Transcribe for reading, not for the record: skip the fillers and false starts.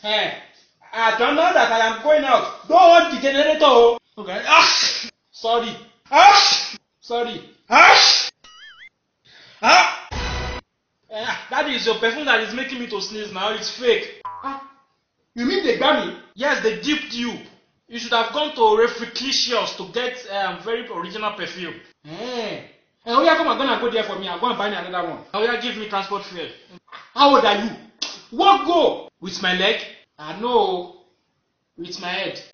I don't know that I am going out. Don't on the generator. Okay. Sorry. Sorry. That is your perfume that is making me to sneeze now. It's fake. You mean they got me? Yes, they duped you. You should have gone to Refriclicious to get very original perfume. Oh yeah, come on, gonna go there for me. I'm going to buy me another one. Oh yeah, give me transport fare. How old are you? What go? With my leg? I know. With my head.